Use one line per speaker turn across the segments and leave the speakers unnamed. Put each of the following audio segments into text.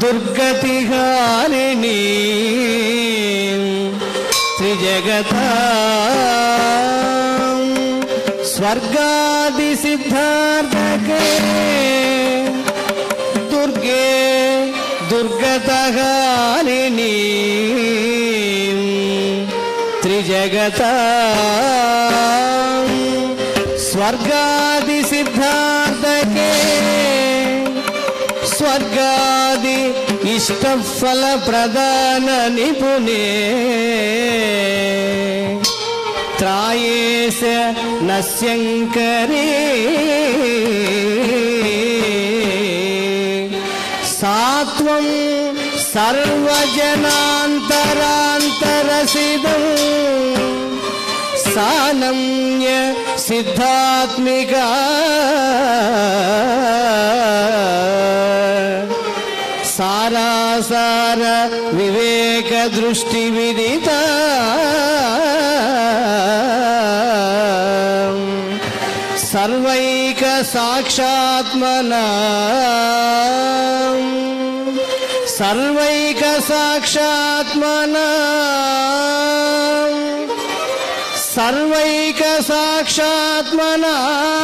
దుర్గతిహారిణి త్రిజగతా స్వర్గాది సిద్ధార్థకే దుర్గే దుర్గతహారిణి త్రిజగతా స్వర్గాది సిద్ధార్థకే స్వర్గాది ఇష్టఫల ప్రదాన నిపుణే త్రాయేశ నశ్యంకరే సాత్వం సర్వజనాంతరాంతరసిదం సానమ్య సిద్ధాత్మికా సారాసార వివేక దృష్టి విదిత సర్వైక సాక్షాత్మనా సర్వైక సాక్షాత్మనా సర్వైక సాక్షాత్మనా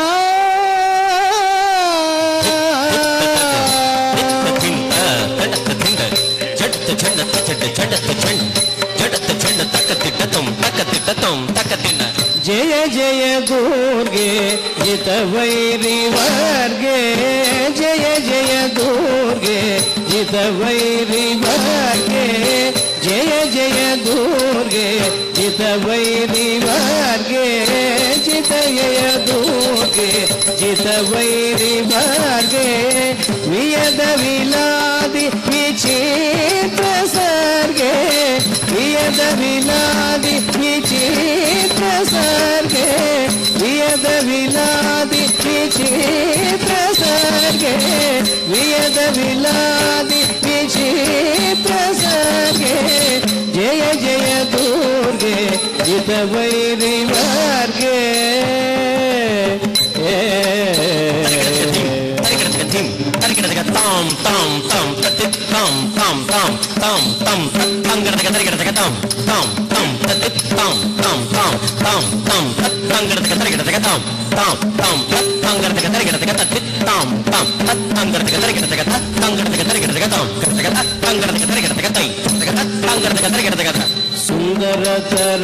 జయ జయ దుర్గే జిత వైరి వర్గే జయ జయ దుర్గే జిత వైరి వర్గే జయ జయ దుర్గే జిత వైరి వర్గే జిత జయ దుర్గే జిత వైరి వర్గే వియద విలాది విచిత్ర సర్గే వియద విలాది విచిత్ర సర్గే వియద విలాది విచిత్ర సర్గే వియద విలాది విచిత్ర సర్గే జయ జయ దుర్గే జిత వైరి వర్గే tam tam tam tatit tam tam tam tam tam tangaradaga tarigadaga tam tam tam tatit tam tam tam tam tam tangaradaga tarigadaga tam tam tam tangaradaga tarigadaga tatit tam tam tangaradaga tarigadaga tangaradaga tarigadaga tam tangaradaga tarigadaga tai tangaradaga tarigadaga సుందరతర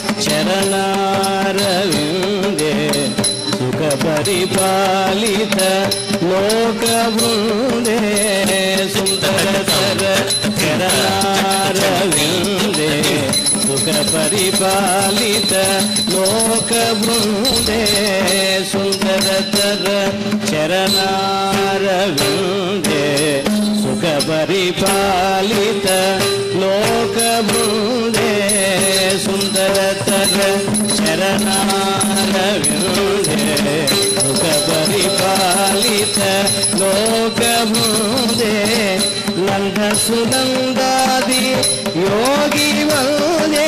చరణారవిందే సుఖ పరిపాలిత లోక బృందే సుందరతర చరణారవిందే సుఖ పరిపాలిత లోక బృందే సుందరతర చరణారవిందే సుఖ పరిపాలిత లోక బృందే సుందరతర చరణారవిందే సుఖ పరిపాలిత లోక బృందే నంద సునందాది యోగి వందే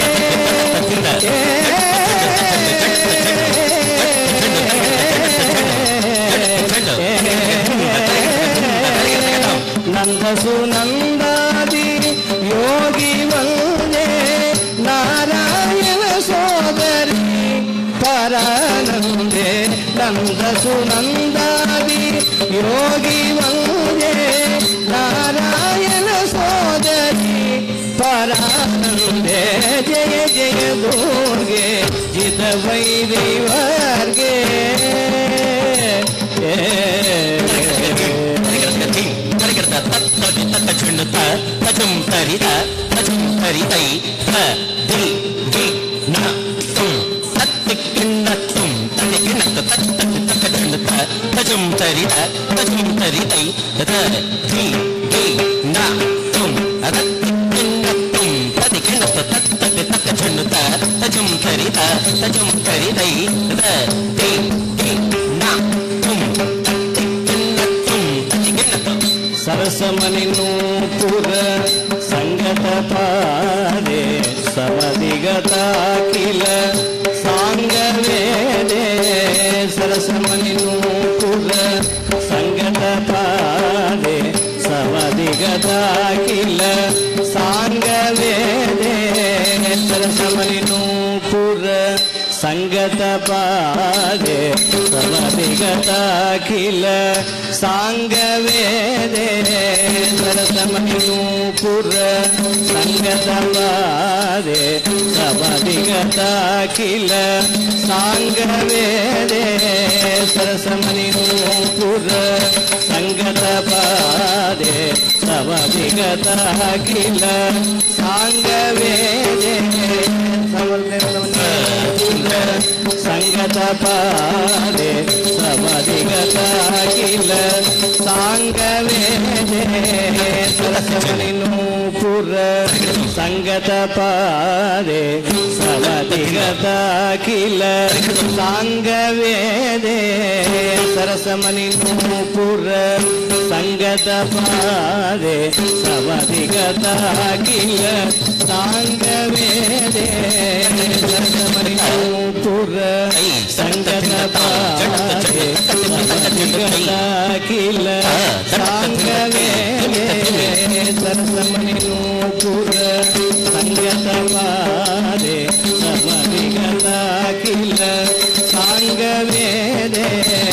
నంద సునందాది యోగి వందే నారాయణ సోదరి పరానందే నంద సునందాది యోగి వందే నారాయణ సోదరి పరానందే జయ జయ దుర్గే జిత వైరి వర్గే తజం తరిత తజం తరితై ది ది నా తుం తత్తికిన్నతుం తత్తికిన్నత తత్తకిన్నత తజం తరిత తజం తరితై ది ది నా తుం తత్తికిన్నతుం తత్తికిన్నత తత్తకిన్నత తజం తరిత తజం తరితై ది ది నా తుం తత్తికిన్నతుం తత్తికిన్నత సరసమని నూపుర సంగత పాదే సమధిగతాఖిల సాంగవేదే సరసమని నూపుర సంగత పాదే సమధిగతాఖిల
సమధిగతాఖిల సాంగవేదేతర సమనినూపుర సంగత పాదే సమధిగతాఖిల సాంగవేదేతర సమనినూపుర సంగత పాదే సమధిగతాఖిల సాంగవేదే సరసమనినూపుర సంగత పాదే సమధిగతాఖిల సాంగవేదే సంగత పాదే సమధిగతాఖిల సాంగవేదే సరసమనినూపుర సంగత పాదే సమధిగతాఖిల సాంగవేదే సరసమనినూపుర సంగత పాదే సమధిగతాఖిల సాంగవేదే సరసమనినూపుర సంగత పాదే సమధిగతాఖిల సాంగవేదే సరసమనినూపుర సంగత పాదే సమధిగతాఖిల సాంగవేదే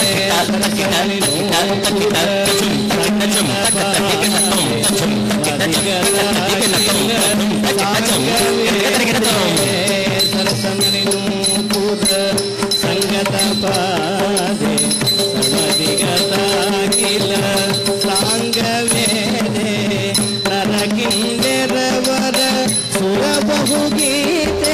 సరసమనినూపుర సంగత పాదే సమధిగతాఖిల సాంగవేదే నరకిందెరవర సురబహుగీతే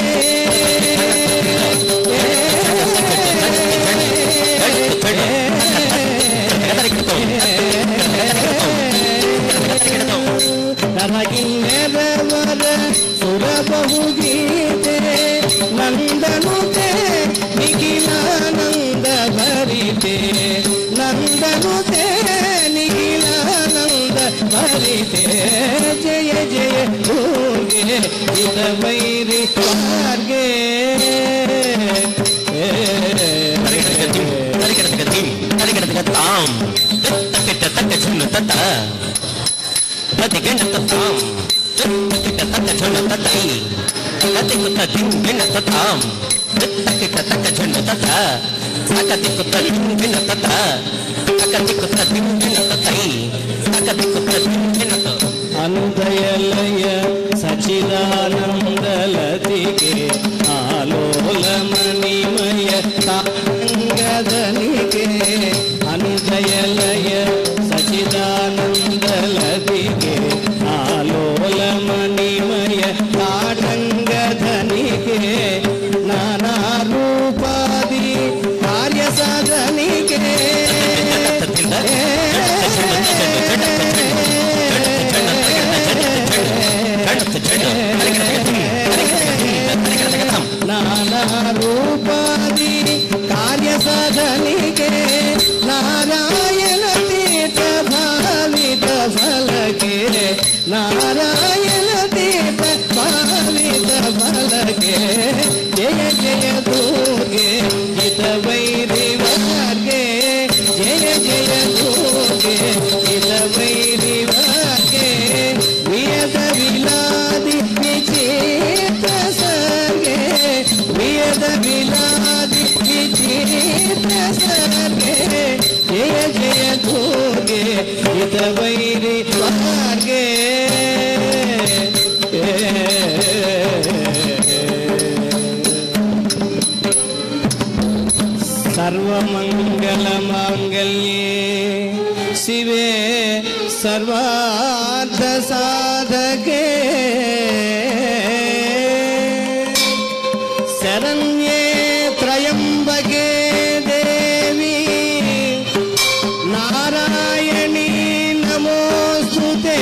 నరకిందెరవర సురబహుగీతే నందనుతే నిఖిలానంద భరితే నందనుతే నిఖిలానంద భరితే జయ జయ దుర్గే హిత వైరి మార్గే అనుదయలయ సచిదానందలతికే ఆలోలమణిమయ తాంగదనికే అనుదయలయ సచిదానందలతికే ఆలోలమణిమయ తాటంగధనికే నానా రూపాది కార్య సాధనికే నానా రూపాది కార్య సాధనికే నారాయణ తీర్థ భావిత ఫలకే నారాయణ తీర్థ భావిత ఫలకే జయ జయ దుర్గే హిత వైరి మార్గే జయ జయ దుర్గే హిత వైరి మార్గే వేద విలాది విచిత్ర సర్గే వేద విలాది విచిత్ర సర్గే జయ జయ దుర్గే హిత వైరి మార్గే सर्वमंगलमांगल्ये शिवे सर्वार्थ साधके शरण्ये त्र्यंबके देवी नारायणी नमोस्तुते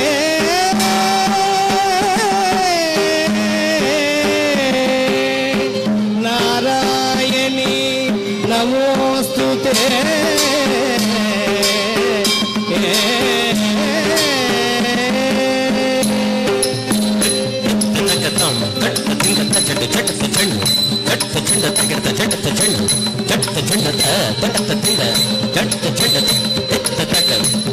नारायणी नमोस्तुते
జట్